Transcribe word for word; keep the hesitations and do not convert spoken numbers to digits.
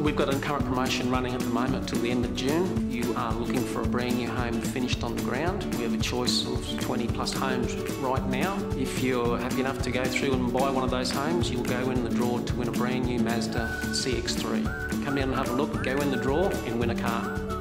We've got a current promotion running at the moment till the end of June. You are looking for a brand new home finished on the ground. We have a choice of twenty plus homes right now. If you're happy enough to go through and buy one of those homes, you'll go in the draw to win a brand new Mazda C X three. Come down and have a look, go in the draw and win a car.